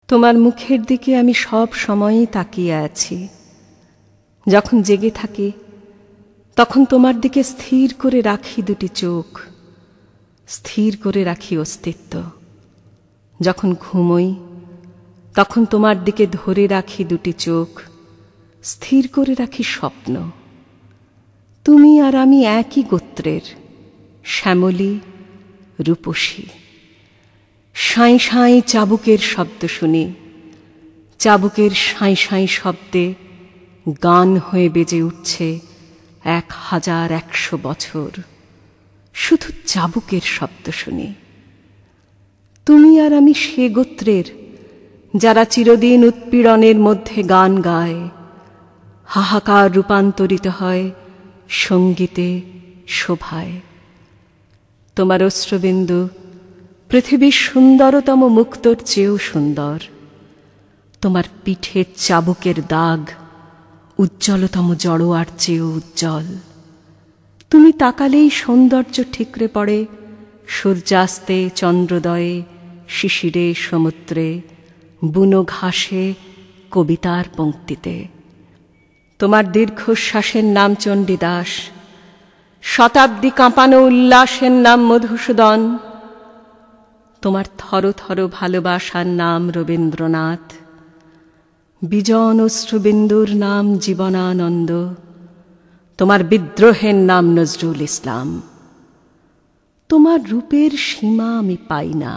তোমার মুখের দিকে আমি সব সময়ই তাকিয়ে আছি। যখন জেগে থাকি তখন তোমার দিকে স্থির করে রাখি দুটি চোখ, স্থির করে রাখি অস্তিত্ব। যখন ঘুমোই তখন তোমার দিকে ধরে রাখি দুটি চোখ, স্থির করে রাখি স্বপ্ন। তুমি আর আমি একই গোত্রের, শ্যামলী, রূপসী। সাঁই সাঁই চাবুকের শব্দ শুনি, চাবুকের সাঁই সাঁই শব্দে গান হয়ে বেজে উঠছে 1100 বছর। শুধু চাবুকের শব্দ শুনি। তুমি আর আমি সে গোত্রের যারা চিরদিন উৎপীড়নের মধ্যে গান গায়, হাহাকার রূপান্তরিত হয় সঙ্গীতে, শোভায়। তোমার অশ্রুবিন্দু পৃথিবীর সুন্দরতম মুক্তোর চেয়েও সুন্দর। তোমার পিঠে চাবুকের দাগ উজ্জ্বলতম জড়োয়ার চেয়েও উজ্জ্বল। তুমি তাকালেই সৌন্দর্য ঠিকরে পড়ে সূর্যাস্তে, চন্দ্রোদয়ে, শিশিরে, সমুদ্রে, বুনো ঘাসে, কবিতার পংক্তিতে। তোমার দীর্ঘশ্বাসের নাম চণ্ডীদাস, শতাব্দী কাঁপানো উল্লাসের নাম মধুসূদন। তোমার থর থর ভালোবাসার নাম রবীন্দ্রনাথ, বিজন অশ্রুবিন্দুর নাম জীবনানন্দ। তোমার বিদ্রোহের নাম নজরুল ইসলাম। তোমার রূপের সীমা আমি পাই না।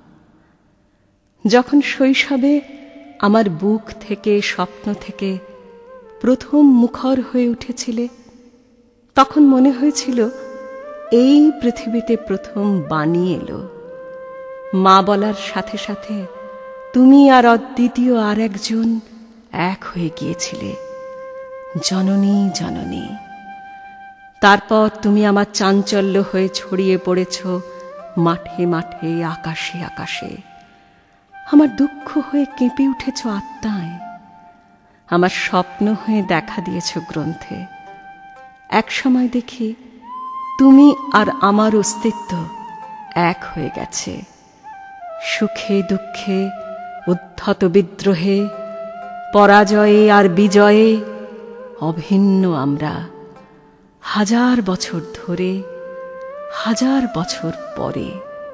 যখন শৈশবে আমার বুক থেকে, স্বপ্ন থেকে প্রথম মুখর হয়ে উঠেছিলে, তখন মনে হয়েছিল এই পৃথিবীতে প্রথম বাণী এলো। মা বলার সাথে সাথে তুমি আর অদ্বিতীয় আর একজন এক হয়ে গিয়েছিলে, জননী জননী। তারপর তুমি আমার চাঞ্চল্য হয়ে ছড়িয়ে পড়েছ মাঠে মাঠে, আকাশে আকাশে। আমার দুঃখ হয়ে কেঁপে উঠেছ আত্মায়, আমার স্বপ্ন হয়ে দেখা দিয়েছ গ্রন্থে। এক সময় দেখি তুমি আর আমার অস্তিত্ব এক হয়ে গেছে। সুখে দুঃখে, উদ্ধত বিদ্রোহে, পরাজয়ে আর বিজয়ে অভিন্ন আমরা, 1000 বছর ধরে, 1000 বছর পরে।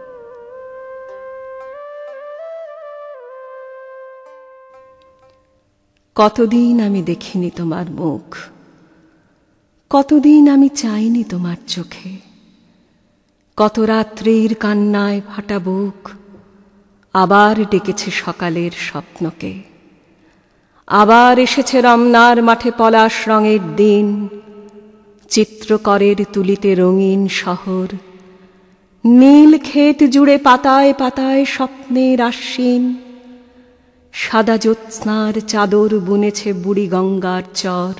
কতদিন আমি দেখিনি তোমার মুখ, কতদিন আমি চাইনি তোমার চোখে। কত রাত্রির কান্নায় ফাটা বুক আবার ডেকেছে সকালের স্বপ্নকে। আবার এসেছে রমনার মাঠে পলাশ রঙের দিন, চিত্রকরের তুলিতে রঙিন শহর। নীল ক্ষেত জুড়ে পাতায় পাতায় স্বপ্নের আশ্বিন। সাদা জ্যোৎস্নার চাদর বুনেছে বুড়ি গঙ্গার চর।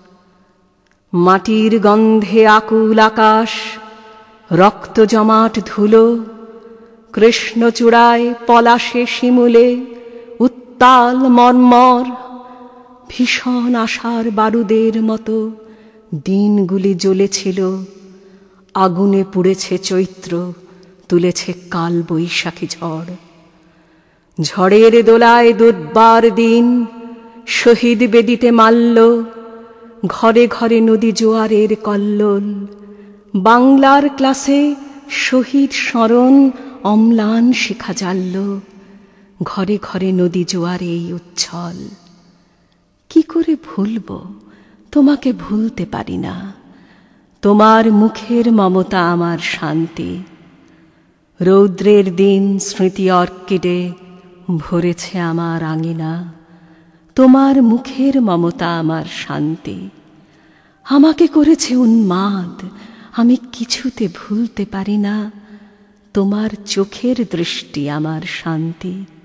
মাটির গন্ধে আকুল আকাশ, রক্ত জমাট ধুলো। কৃষ্ণচূড়ায়, পলাশে, শিমুলে উত্তাল মর্মর। ভীষণ আশার বারুদের মতো দিনগুলি জ্বলেছিল। আগুনে পুড়েছে চৈত্র, তুলেছে কাল বৈশাখী ঝড়। ঝড়ের দোলায় দুর্বার দিন, শহীদ বেদিতে মাল্য। ঘরে ঘরে নদী জোয়ারের কল্লোল। বাংলার ক্লাসে শহীদ স্মরণ অম্লান শিখা জ্বালল। ঘরে ঘরে নদী জোয়ারে এই উচ্ছল। কি করে ভুলব, তোমাকে ভুলতে পারি না। তোমার মুখের মমতা আমার শান্তি। রৌদ্রের দিন স্মৃতি অর্কিডে ভরেছে আমার আঙিনা। তোমার মুখের মমতা আমার শান্তি। আমাকে করেছে উন্মাদ, আমি কিছুতে ভুলতে পারি না। তোমার চোখের দৃষ্টি আমার শান্তি।